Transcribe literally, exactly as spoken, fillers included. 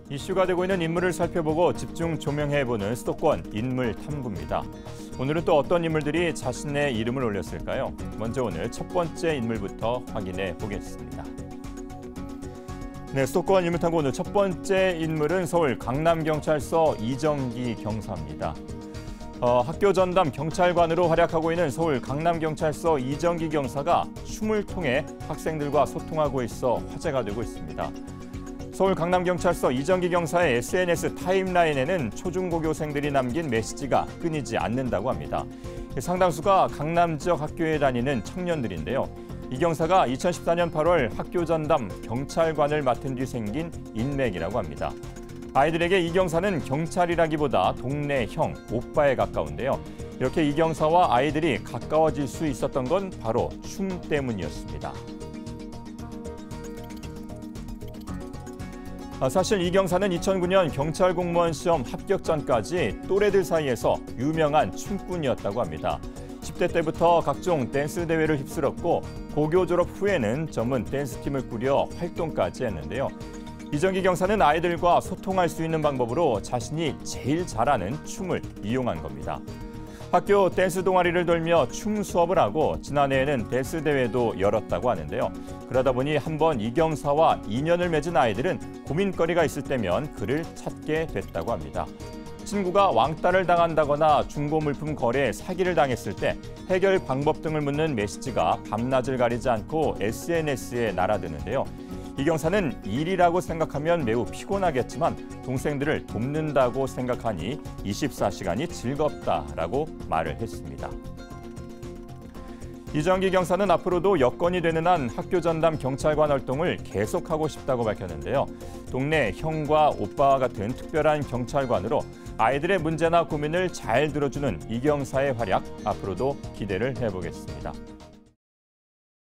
이슈가 되고 있는 인물을 살펴보고 집중 조명해보는 수도권 인물 탐구입니다. 오늘은 또 어떤 인물들이 자신의 이름을 올렸을까요? 먼저 오늘 첫 번째 인물부터 확인해 보겠습니다. 네, 수도권 인물 탐구 오늘 첫 번째 인물은 서울 강남경찰서 이정기 경사입니다. 어, 학교 전담 경찰관으로 활약하고 있는 서울 강남경찰서 이정기 경사가 춤을 통해 학생들과 소통하고 있어 화제가 되고 있습니다. 서울 강남경찰서 이정기 경사의 에스엔에스 타임라인에는 초중고교생들이 남긴 메시지가 끊이지 않는다고 합니다. 상당수가 강남 지역 학교에 다니는 청년들인데요. 이 경사가 이천십사 년 팔월 학교 전담 경찰관을 맡은 뒤 생긴 인맥이라고 합니다. 아이들에게 이 경사는 경찰이라기보다 동네 형, 오빠에 가까운데요. 이렇게 이 경사와 아이들이 가까워질 수 있었던 건 바로 춤 때문이었습니다. 사실 이 경사는 이천구 년 경찰 공무원 시험 합격 전까지 또래들 사이에서 유명한 춤꾼이었다고 합니다. 십 대 때부터 각종 댄스 대회를 휩쓸었고 고교 졸업 후에는 전문 댄스팀을 꾸려 활동까지 했는데요. 이정기 경사는 아이들과 소통할 수 있는 방법으로 자신이 제일 잘하는 춤을 이용한 겁니다. 학교 댄스 동아리를 돌며 춤 수업을 하고 지난해에는 댄스 대회도 열었다고 하는데요. 그러다 보니 한번 이 경사와 인연을 맺은 아이들은 고민거리가 있을 때면 그를 찾게 됐다고 합니다. 친구가 왕따를 당한다거나 중고 물품 거래에 사기를 당했을 때 해결 방법 등을 묻는 메시지가 밤낮을 가리지 않고 에스엔에스에 날아드는데요. 이 경사는 일이라고 생각하면 매우 피곤하겠지만 동생들을 돕는다고 생각하니 이십사 시간이 즐겁다라고 말을 했습니다. 이정기 경사는 앞으로도 여건이 되는 한 학교 전담 경찰관 활동을 계속하고 싶다고 밝혔는데요. 동네 형과 오빠와 같은 특별한 경찰관으로 아이들의 문제나 고민을 잘 들어주는 이 경사의 활약 앞으로도 기대를 해보겠습니다.